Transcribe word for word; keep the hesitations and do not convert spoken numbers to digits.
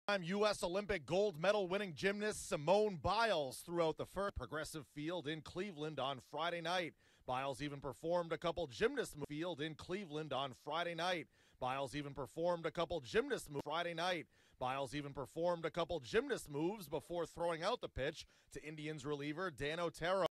U S Olympic gold medal winning gymnast Simone Biles threw out the first progressive field in Cleveland on Friday night. Biles even performed a couple gymnast moves field in Cleveland on Friday night. Biles even performed a couple gymnast moves Friday night. Biles even performed a couple gymnast moves before throwing out the pitch to Indians reliever Dan Otero.